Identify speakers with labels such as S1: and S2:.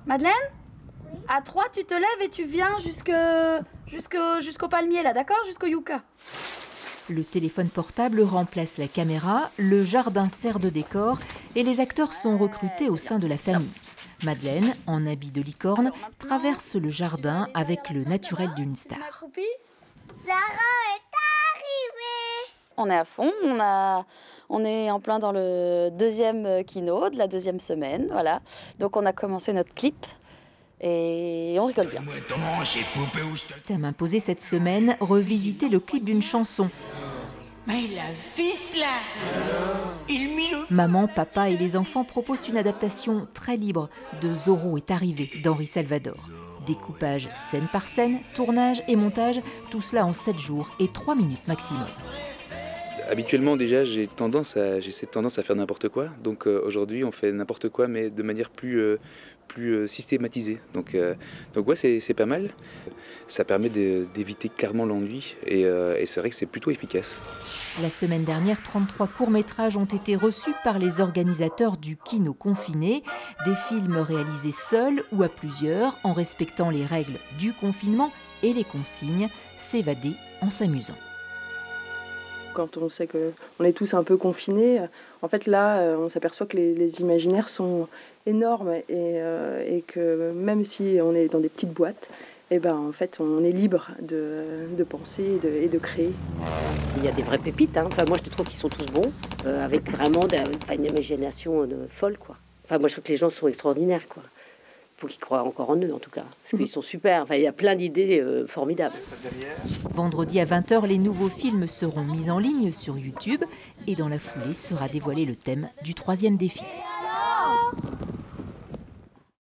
S1: Madeleine? Oui. À 3, tu te lèves et tu viens jusqu'au palmier, là, d'accord? Jusqu'au yucca.
S2: Le téléphone portable remplace la caméra, le jardin sert de décor et les acteurs sont recrutés au sein de la famille. Madeleine, en habit de licorne, traverse le jardin avec le naturel d'une star.
S3: Sarah est arrivée!
S1: On est à fond, on est en plein dans le deuxième kino de la deuxième semaine, voilà. Donc on a commencé notre clip et on rigole bien.
S2: Thème imposé cette semaine, revisiter le clip d'une chanson.
S4: Mais la vis là!
S2: Maman, papa et les enfants proposent une adaptation très libre de Zorro est arrivé d'Henri Salvador. Découpage scène par scène, tournage et montage, tout cela en 7 jours et 3 minutes maximum.
S5: Habituellement déjà j'ai cette tendance à faire n'importe quoi, donc aujourd'hui on fait n'importe quoi mais de manière plus systématisée. Donc ouais c'est pas mal, ça permet d'éviter clairement l'ennui et c'est vrai que c'est plutôt efficace.
S2: La semaine dernière, 33 courts-métrages ont été reçus par les organisateurs du Kino Confiné, des films réalisés seuls ou à plusieurs en respectant les règles du confinement et les consignes, s'évader en s'amusant.
S6: Quand on sait qu'on est tous un peu confinés, en fait là, on s'aperçoit que les imaginaires sont énormes et que même si on est dans des petites boîtes, en fait, on est libre de penser et de créer.
S7: Il y a des vraies pépites, hein. Enfin, moi je trouve qu'ils sont tous bons, avec vraiment une imagination folle, quoi. Enfin, moi je trouve que les gens sont extraordinaires, quoi. Il faut qu'ils croient encore en eux, en tout cas, parce qu'ils sont super. Enfin, il y a plein d'idées formidables.
S2: Vendredi à 20h, les nouveaux films seront mis en ligne sur YouTube et dans la foulée sera dévoilé le thème du 3e défi.